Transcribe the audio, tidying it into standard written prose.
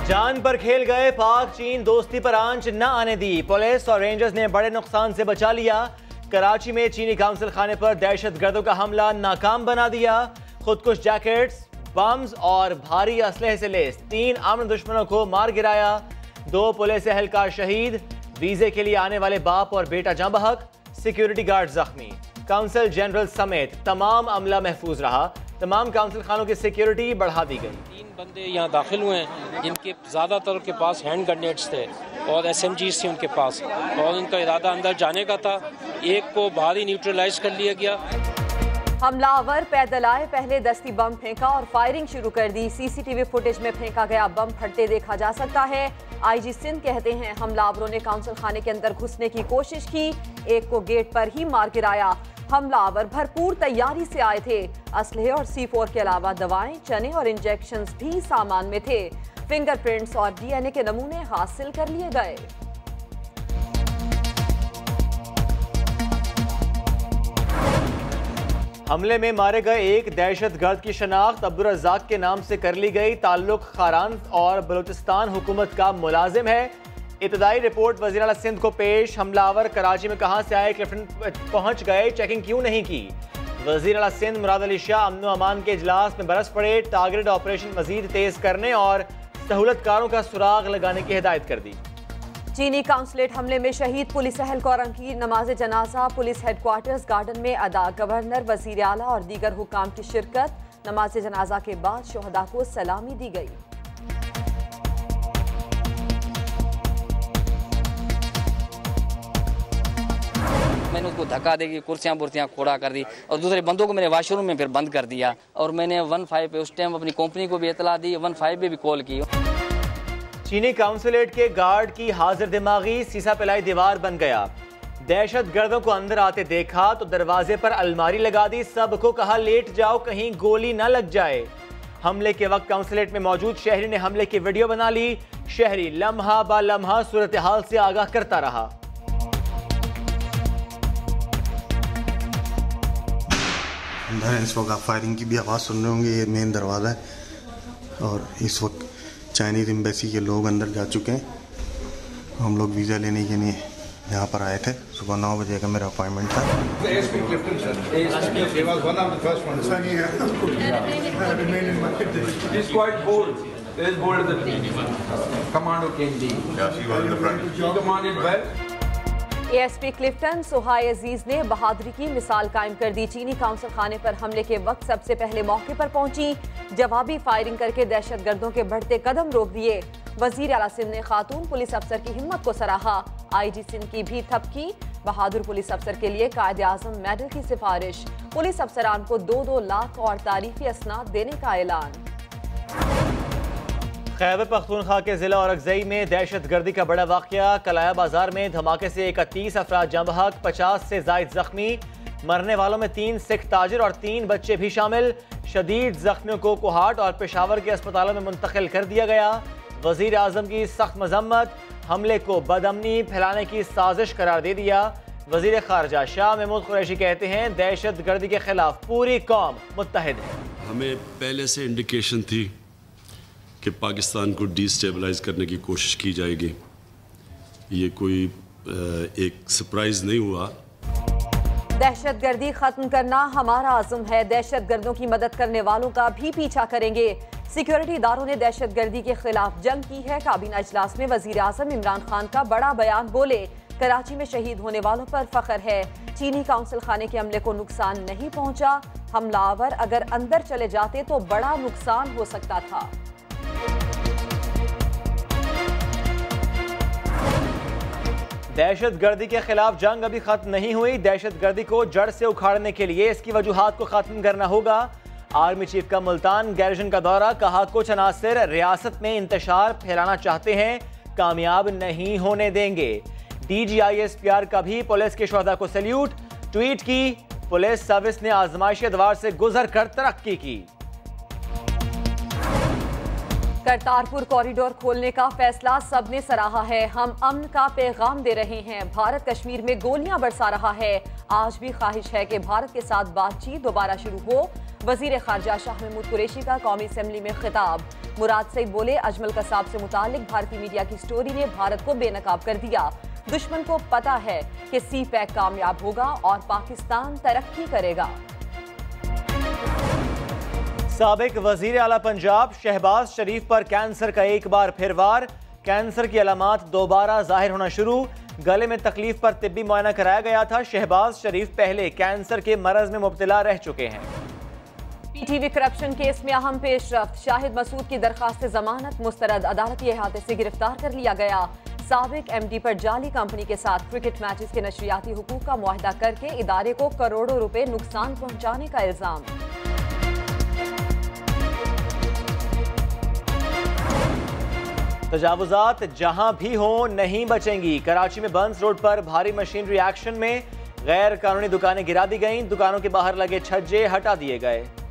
जान पर खेल गए, पाक चीन दोस्ती पर आंच न आने दी। पुलिस और रेंजर्स ने बड़े नुकसान से बचा लिया। कराची में चीनी काउंसिल खाने पर दहशतगर्दों का हमला नाकाम बना दिया। खुदकुश जैकेट्स, बम्स और भारी असलहे से लैस 3 आमन दुश्मनों को मार गिराया। 2 पुलिस एहलकार शहीद। वीजे के लिए आने वाले बाप और बेटा जाँ बहक। सिक्योरिटी गार्ड जख्मी। काउंसिल जनरल समेत तमाम अमला महफूज रहा। तमाम काउंसिल खानों की सिक्योरिटी बढ़ा दी गई। 3 बंदे यहाँ दाखिल हुए हैं जिनके ज़्यादातर के पास हैंड ग्रेनेड्स थे और SMGs थी उनके पास, और उनका इरादा अंदर जाने का था। एक को बाहर ही न्यूट्रलाइज कर लिया गया। हमलावर पैदल आए, पहले दस्ती बम फेंका और फायरिंग शुरू कर दी। CCTV फुटेज में फेंका गया बम फटते देखा जा सकता है। IG सिंध कहते हैं हमलावरों ने काउंसिल खाने के अंदर घुसने की कोशिश की, एक को गेट पर ही मार गिराया। हमलावर भरपूर तैयारी से आए थे। असलहे और C4 के अलावा दवाएं, चने और इंजेक्शंस भी सामान में थे। फिंगरप्रिंट्स और DNA के नमूने हासिल कर लिए गए। हमले में मारे गए एक दहशतगर्द की शनाख्त अब्दुल रज़ाक के नाम से कर ली गई। ताल्लुक खारान और बलूचिस्तान हुकूमत का मुलाजिम है। इब्तदाई रिपोर्ट वज़ीर आला सिंध को पेश। हमलावर कराची में कहां से आए, क्लिफ्टन पहुंच गए, चेकिंग क्यों नहीं की। वज़ीर आला सिंध मुराद अली शाह अमन व अमान के इजलास में बरस पड़े। टारगेटेड ऑपरेशन मजीद तेज करने और सहूलतकारों का सुराग लगाने की हिदायत कर दी। चीनी काउंसलेट हमले में शहीद पुलिस एहलकारों की नमाज जनाजा पुलिस हेडक्वार्टर्स गार्डन में अदा। गवर्नर, वज़ीर आला और दीगर हुकाम की शिरकत। नमाज जनाजा के बाद शोहदा को सलामी दी गई। मैंने उसको धक्का देगी, कुर्सियाँ बुर्सियाँ खोड़ा कर दी और दूसरे बंदों को मैंने वॉशरूम में फिर बंद कर दिया। और मैंने 15 पे उस टाइम अपनी कंपनी को भी इतला दी, 15 पे भी कॉल की। चीनी काउंसिलेट के गार्ड की हाजिर दिमागी सीसा पिलाई दीवार बन गया। दहशतगर्दों को अंदर आते देखा तो दरवाजे पर अलमारी लगा दी। सबको कहा लेट जाओ, कहीं गोली न लग जाए। हमले के वक्त काउंसिलेट में मौजूद शहरी ने हमले की वीडियो बना ली। शहरी लम्हा बा लम्हा सूरत हाल से आगाह करता रहा। इस वक्त आप फायरिंग की भी आवाज़ सुन रहे होंगे। ये मेन दरवाज़ा है और इस वक्त चाइनीज़ एम्बेसी के लोग अंदर जा चुके हैं। हम लोग वीज़ा लेने के लिए यहाँ पर आए थे। सुबह 9 बजे का मेरा अपॉइंटमेंट था। ASP क्लिफ्टन सुहाय अजीज ने बहादुरी की मिसाल कायम कर दी। चीनी काउंसिल खाने पर हमले के वक्त सबसे पहले मौके पर पहुंची, जवाबी फायरिंग करके दहशतगर्दों के बढ़ते कदम रोक दिए। वजीर आला सिंध ने खातून पुलिस अफसर की हिम्मत को सराहा। IG सिंध की भी थपकी। बहादुर पुलिस अफसर के लिए कायदे आजम मेडल की सिफारिश। पुलिस अफसरान को 2-2 लाख और तारीफी असनाद देने का ऐलान। खैबर पख्तूनख्वा के जिला औरंगज़ई में दहशतगर्दी का बड़ा वाक़या। कलाया बाजार में धमाके से 31 अफराद जाँ बहक, 50 से ज़ायद जख्मी। मरने वालों में 3 सिख ताजिर और 3 बच्चे भी शामिल। शदीद जख्मियों को कोहाट और पेशावर के अस्पतालों में मुंतकिल कर दिया गया। वज़ीर आज़म की सख्त मजम्मत। हमले को बदअमनी फैलाने की साजिश करार दे दिया। वज़ीर ख़ारजा शाह महमूद कुरैशी कहते हैं दहशतगर्दी के खिलाफ पूरी कौम मुत्तहिद है। हमें पहले से इंडिकेशन थी कि पाकिस्तान को डिस्टेबलाइज करने की कोशिश की जाएगी। ये कोई एक सरप्राइज नहीं हुआ। दहशतगर्दी खत्म करना हमारा आज़म है। दहशतगर्दों की मदद करने वालों का भी पीछा करेंगे। सिक्योरिटी इदारों ने दहशतगर्दी के खिलाफ जंग की है। काबीना इजलास में वजीर आज़म इमरान खान का बड़ा बयान। बोले कराची में शहीद होने वालों पर फख्र है। चीनी काउंसिल खाने के अमले को नुकसान नहीं पहुंचा। हमलावर अगर अंदर चले जाते तो बड़ा नुकसान हो सकता था। दहशतगर्दी के खिलाफ जंग अभी खत्म नहीं हुई। दहशतगर्दी को जड़ से उखाड़ने के लिए इसकी वजूहात को खत्म करना होगा। आर्मी चीफ का मुल्तान गैरिजन का दौरा। कहा कुछ अनासिर रियासत में इंतशार फैलाना चाहते हैं, कामयाब नहीं होने देंगे। DGI-SPR का भी पुलिस के शोहदा को सैल्यूट। ट्वीट की पुलिस सर्विस ने आजमाइशी अदवार से गुजर कर तरक्की की। करतारपुर कॉरिडोर खोलने का फैसला सबने सराहा है। हम अमन का पैगाम दे रहे हैं। भारत कश्मीर में गोलियां बरसा रहा है। आज भी ख्वाहिश है कि भारत के साथ बातचीत दोबारा शुरू हो। वजीर खारजा शाह महमूद कुरैशी का कौमी असम्बली में खिताब। मुराद सईद बोले, अजमल कसाब से मुतालिक भारतीय मीडिया की स्टोरी ने भारत को बेनकाब कर दिया। दुश्मन को पता है कि सी पैक कामयाब होगा और पाकिस्तान तरक्की करेगा। साबिक वजीर आला पंजाब शहबाज शरीफ पर कैंसर का एक बार फिर वार। कैंसर की अलामात दोबारा जाहिर होना शुरू। गले में तकलीफ पर तिब्बी मुआयना कराया गया था। शहबाज शरीफ पहले कैंसर के मरज में मुब्तला रह चुके हैं। पीटीवी करप्शन केस में अहम पेशरफ्त। शाहिद मसूद की दरखास्त जमानत मुस्तरद, अदालती अहाते से गिरफ्तार कर लिया गया। साबिक एमडी पर जाली कंपनी के साथ क्रिकेट मैचेस के नशरियाती हुकूक का मुआहदा करके इदारे को करोड़ों रुपए नुकसान पहुंचाने का इल्जाम। तजावुजात जहां भी हो नहीं बचेंगी। कराची में बंस रोड पर भारी मशीनरी एक्शन में गैर कानूनी दुकानें गिरा दी गईं। दुकानों के बाहर लगे छज्जे हटा दिए गए।